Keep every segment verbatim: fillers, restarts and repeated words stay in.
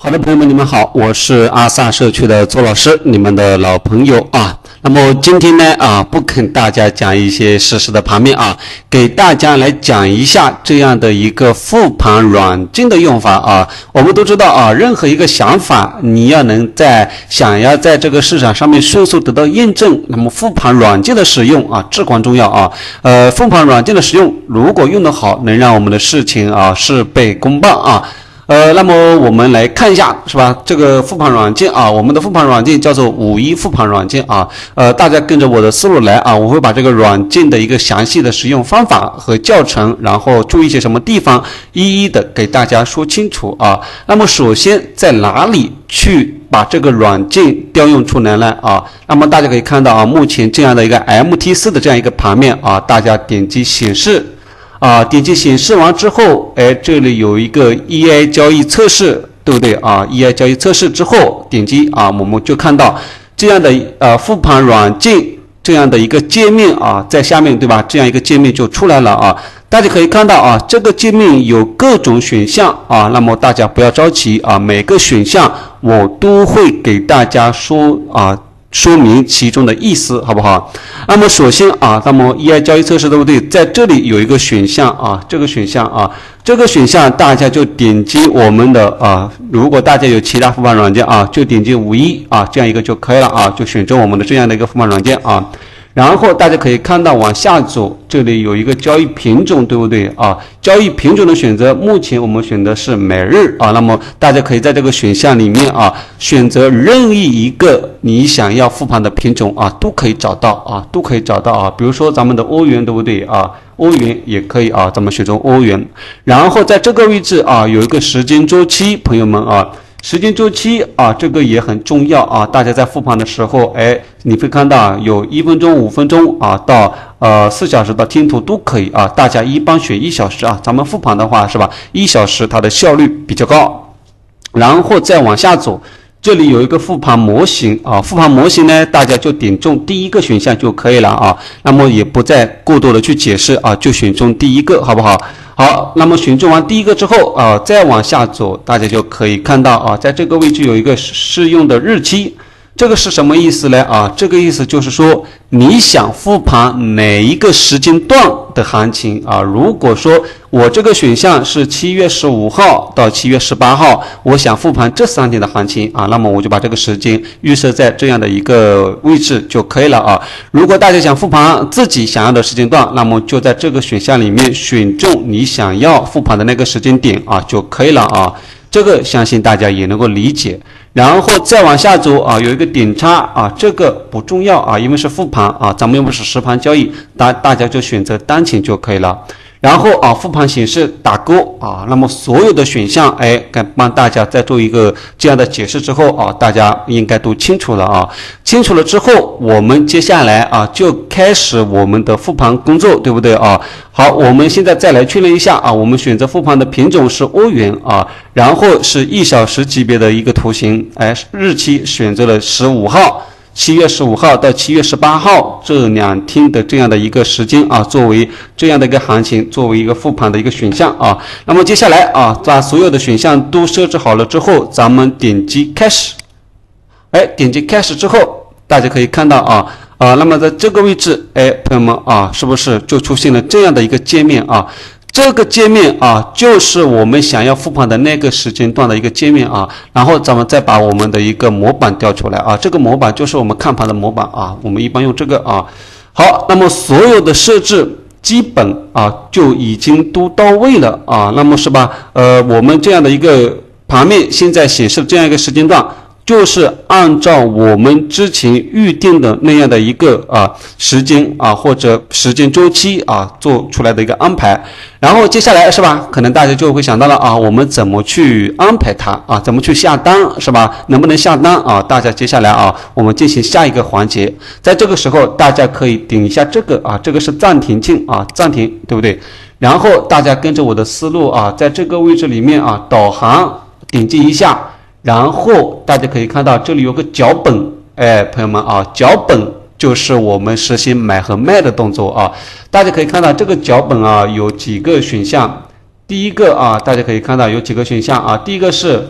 好的，朋友们，你们好，我是阿萨社区的周老师，你们的老朋友啊。那么今天呢啊，不跟大家讲一些实时的盘面啊，给大家来讲一下这样的一个复盘软件的用法啊。我们都知道啊，任何一个想法，你要能在想要在这个市场上面迅速得到验证，那么复盘软件的使用啊至关重要啊。呃，复盘软件的使用，如果用得好，能让我们的事情啊事倍功半啊。呃，那么我们来看一下，是吧？这个复盘软件啊，我们的复盘软件叫做五一复盘软件啊。呃，大家跟着我的思路来啊，我会把这个软件的一个详细的使用方法和教程，然后注意一些什么地方，一一的给大家说清楚啊。那么首先在哪里去把这个软件调用出来呢啊？那么大家可以看到啊，目前这样的一个 M T 四 的这样一个盘面啊，大家点击显示。啊，点击显示完之后，哎，这里有一个 E I 交易测试，对不对啊 ？E I 交易测试之后，点击啊，我们就看到这样的呃复盘软件这样的一个界面啊，在下面对吧？这样一个界面就出来了啊。大家可以看到啊，这个界面有各种选项啊，那么大家不要着急啊，每个选项我都会给大家说啊。说明其中的意思，好不好？那么首先啊，那么 E I 交易测试对不对？在这里有一个选项啊，这个选项啊，这个选项大家就点击我们的啊，如果大家有其他复盘软件啊，就点击五一啊，这样一个就可以了啊，就选择我们的这样的一个复盘软件啊。然后大家可以看到往下走，这里有一个交易品种，对不对啊？交易品种的选择，目前我们选的是每日啊。那么大家可以在这个选项里面啊，选择任意一个你想要复盘的品种啊，都可以找到啊，都可以找到啊。比如说咱们的欧元，对不对啊？欧元也可以啊，咱们选择欧元。然后在这个位置啊，有一个时间周期，朋友们啊。时间周期啊，这个也很重要啊！大家在复盘的时候，哎，你会看到有一分钟、五分钟啊，到呃四小时到听图都可以啊。大家一般选一小时啊，咱们复盘的话是吧？一小时它的效率比较高。然后再往下走，这里有一个复盘模型啊，复盘模型呢，大家就点中第一个选项就可以了啊。那么也不再过多的去解释啊，就选中第一个，好不好？好，那么选中完第一个之后啊，再往下走，大家就可以看到啊，在这个位置有一个适用的日期，这个是什么意思呢？啊，这个意思就是说，你想复盘哪一个时间段的行情啊？如果说我这个选项是七月十五号到七月十八号，我想复盘这三天的行情啊，那么我就把这个时间预设在这样的一个位置就可以了啊。如果大家想复盘自己想要的时间段，那么就在这个选项里面选中你想要复盘的那个时间点啊就可以了啊。这个相信大家也能够理解。然后再往下走啊，有一个点叉啊，这个不重要啊，因为是复盘啊，咱们又不是实盘交易，大大家就选择当前就可以了。然后啊，复盘显示打勾啊，那么所有的选项，哎，该帮大家再做一个这样的解释之后啊，大家应该都清楚了啊。清楚了之后，我们接下来啊就开始我们的复盘工作，对不对啊？好，我们现在再来确认一下啊，我们选择复盘的品种是欧元啊，然后是一小时级别的一个图形，哎，日期选择了十五号。七月十五号到七月十八号这两天的这样的一个时间啊，作为这样的一个行情，作为一个复盘的一个选项啊。那么接下来啊，把所有的选项都设置好了之后，咱们点击开始。哎，点击开始之后，大家可以看到啊啊，那么在这个位置，哎，朋友们啊，是不是就出现了这样的一个界面啊？这个界面啊，就是我们想要复盘的那个时间段的一个界面啊，然后咱们再把我们的一个模板调出来啊，这个模板就是我们看盘的模板啊，我们一般用这个啊。好，那么所有的设置基本啊就已经都到位了啊，那么是吧？呃，我们这样的一个盘面现在显示这样一个时间段。就是按照我们之前预定的那样的一个啊时间啊或者时间周期啊做出来的一个安排，然后接下来是吧？可能大家就会想到了啊，我们怎么去安排它啊？怎么去下单是吧？能不能下单啊？大家接下来啊，我们进行下一个环节，在这个时候大家可以点一下这个啊，这个是暂停键啊，暂停，对不对？然后大家跟着我的思路啊，在这个位置里面啊，导航点击一下。然后大家可以看到这里有个脚本，哎，朋友们啊，脚本就是我们实行买和卖的动作啊。大家可以看到这个脚本啊有几个选项，第一个啊，大家可以看到有几个选项啊，第一个是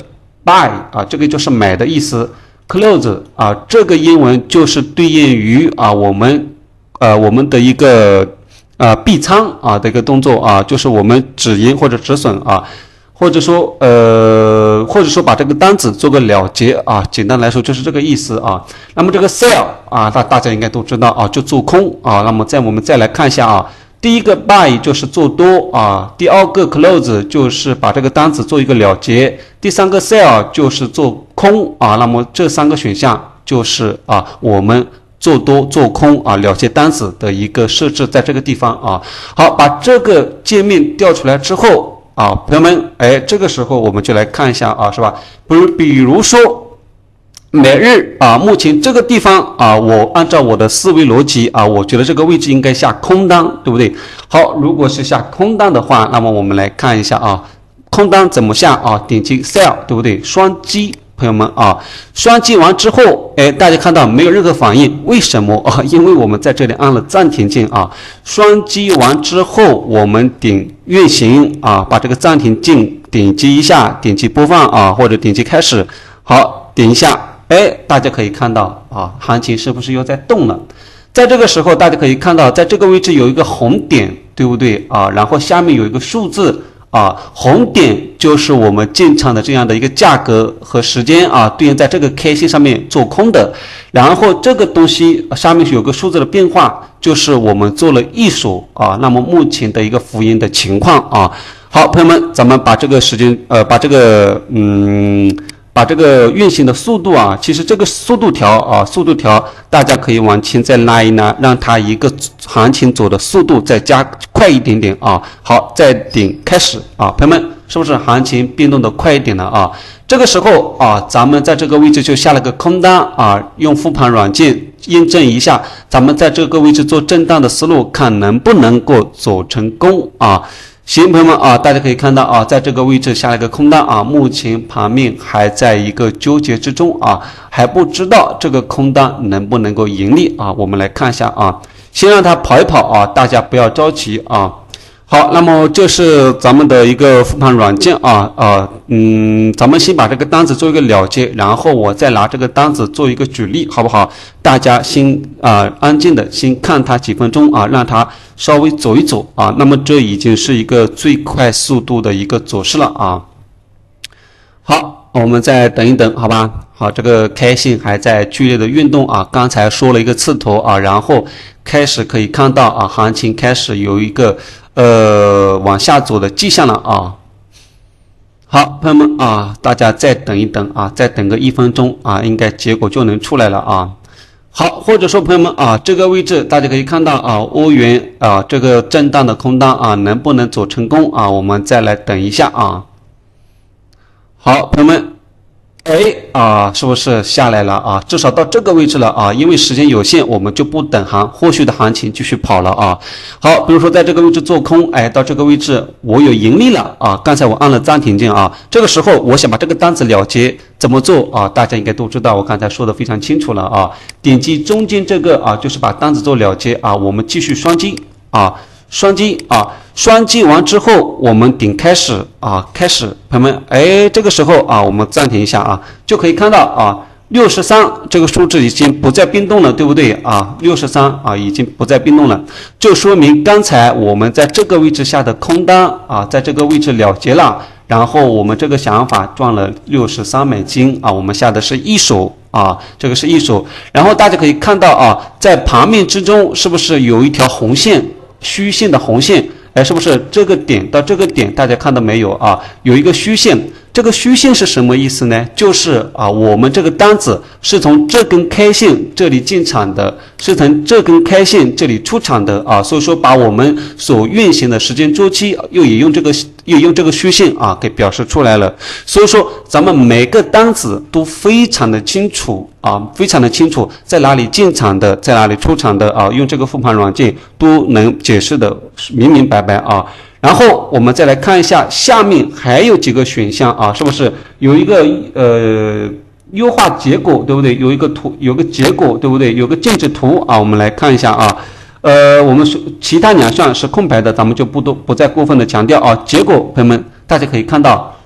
buy 啊，这个就是买的意思。close 啊，这个英文就是对应于啊我们呃我们的一个呃闭仓啊的一个动作啊，就是我们止盈或者止损啊。或者说，呃，或者说把这个单子做个了结啊，简单来说就是这个意思啊。那么这个 sell 啊，大大家应该都知道啊，就做空啊。那么再我们再来看一下啊，第一个 buy 就是做多啊，第二个 close 就是把这个单子做一个了结，第三个 sell 就是做空啊。那么这三个选项就是啊，我们做多做空啊，了结单子的一个设置在这个地方啊。好，把这个界面调出来之后。啊，朋友们，哎，这个时候我们就来看一下啊，是吧？比如，比如说，每日啊，目前这个地方啊，我按照我的思维逻辑啊，我觉得这个位置应该下空单，对不对？好，如果是下空单的话，那么我们来看一下啊，空单怎么下啊？点击 sell， 对不对？双击。朋友们啊，双击完之后，哎，大家看到没有任何反应？为什么啊？因为我们在这里按了暂停键啊。双击完之后，我们点运行啊，把这个暂停键点击一下，点击播放啊，或者点击开始。好，点一下，哎，大家可以看到啊，行情是不是又在动了？在这个时候，大家可以看到，在这个位置有一个红点，对不对啊？然后下面有一个数字。啊，红点就是我们进场的这样的一个价格和时间啊，对应在这个 K 线上面做空的。然后这个东西上面是有个数字的变化，就是我们做了一手啊。那么目前的一个浮盈的情况啊，好，朋友们，咱们把这个时间呃，把这个嗯。把这个运行的速度啊，其实这个速度条啊，速度条大家可以往前再拉一拉，让它一个行情走的速度再加快一点点啊。好，再点开始啊，朋友们，是不是行情变动的快一点了啊？这个时候啊，咱们在这个位置就下了个空单啊，用复盘软件验证一下，咱们在这个位置做震荡的思路，看能不能够走成功啊。行，朋友们啊，大家可以看到啊，在这个位置下了一个空单啊，目前盘面还在一个纠结之中啊，还不知道这个空单能不能够盈利啊。我们来看一下啊，先让它跑一跑啊，大家不要着急啊。好，那么这是咱们的一个复盘软件啊，呃，嗯，咱们先把这个单子做一个了结，然后我再拿这个单子做一个举例，好不好？大家先啊、呃、安静的先看它几分钟啊，让它稍微走一走啊。那么这已经是一个最快速度的一个走势了啊。好，我们再等一等，好吧？好，这个 K 线还在剧烈的运动啊，刚才说了一个刺头啊，然后开始可以看到啊，行情开始有一个呃往下走的迹象了啊。好，朋友们啊，大家再等一等啊，再等个一分钟啊，应该结果就能出来了啊。好，或者说朋友们啊，这个位置大家可以看到啊，欧元啊这个震荡的空单啊，能不能走成功啊？我们再来等一下啊。好，朋友们。哎啊，是不是下来了啊？至少到这个位置了啊，因为时间有限，我们就不等行，后续的行情继续跑了啊。好，比如说在这个位置做空，哎，到这个位置我有盈利了啊。刚才我按了暂停键啊，这个时候我想把这个单子了结，怎么做啊？大家应该都知道，我刚才说的非常清楚了啊。点击中间这个啊，就是把单子做了结啊，我们继续双击啊。双击啊，双击完之后，我们点开始啊，开始，朋友们，哎，这个时候啊，我们暂停一下啊，就可以看到啊，六十三这个数字已经不再变动了，对不对啊？六十三啊，已经不再变动了，就说明刚才我们在这个位置下的空单啊，在这个位置了结了，然后我们这个想法赚了六十三美金啊，我们下的是一手。啊，这个是一手，然后大家可以看到啊，在盘面之中是不是有一条红线？虚线的红线，哎，是不是这个点到这个点？大家看到没有啊？有一个虚线，这个虚线是什么意思呢？就是啊，我们这个单子是从这根 K 线这里进场的，是从这根 K 线这里出场的啊，所以说把我们所运行的时间周期又也用这个又用这个虚线啊给表示出来了。所以说咱们每个单子都非常的清楚。啊，非常的清楚，在哪里进场的，在哪里出场的啊，用这个复盘软件都能解释的明明白白啊。然后我们再来看一下下面还有几个选项啊，是不是有一个呃优化结果，对不对？有一个图，有个结果，对不对？有个静止图啊，我们来看一下啊。呃，我们其他两项是空白的，咱们就不多不再过分的强调啊。结果朋友们，大家可以看到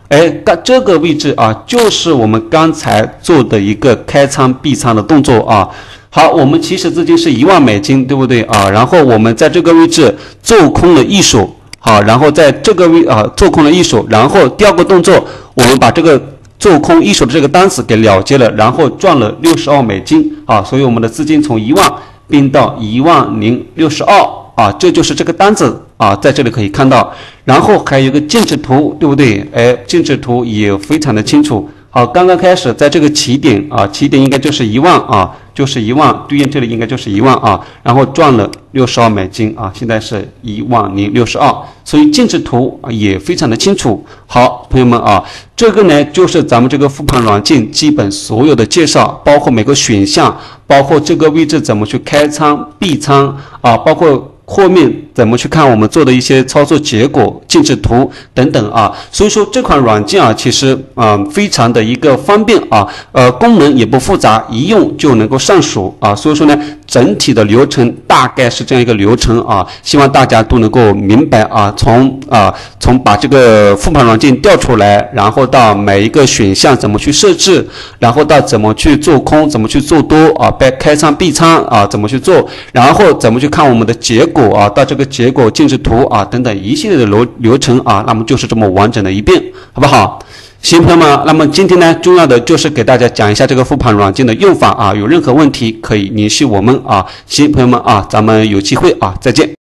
哎，这个位置啊，就是我们刚才做的一个开仓闭仓的动作啊。好，我们起始资金是一万美金，对不对啊？然后我们在这个位置做空了一手，好，然后在这个位啊做空了一手，然后第二个动作，我们把这个做空一手的这个单子给了结了，然后赚了六十二美金啊，所以我们的资金从一万变到一万零六十二。啊，这就是这个单子啊，在这里可以看到，然后还有一个静止图，对不对？哎，静止图也非常的清楚。好，刚刚开始在这个起点啊，起点应该就是一万啊，就是一万，对应这里应该就是一万啊，然后赚了六十二美金啊，现在是一万零六十二，所以静止图也非常的清楚。好，朋友们啊，这个呢就是咱们这个复盘软件基本所有的介绍，包括每个选项，包括这个位置怎么去开仓、闭仓啊，包括后面怎么去看我们做的一些操作结果、静止图等等啊，所以说这款软件啊，其实啊、呃、非常的一个方便啊，呃功能也不复杂，一用就能够上手啊，所以说呢，整体的流程大概是这样一个流程啊，希望大家都能够明白啊，从啊从把这个复盘软件调出来，然后到每一个选项怎么去设置，然后到怎么去做空，怎么去做多啊，开开仓闭仓啊，怎么去做，然后怎么去看我们的结果。啊，到这个结果静止图啊等等一系列的流流程啊，那么就是这么完整的一遍，好不好？行，朋友们，那么今天呢，重要的就是给大家讲一下这个复盘软件的用法啊，有任何问题可以联系我们啊。行，朋友们啊，咱们有机会啊，再见。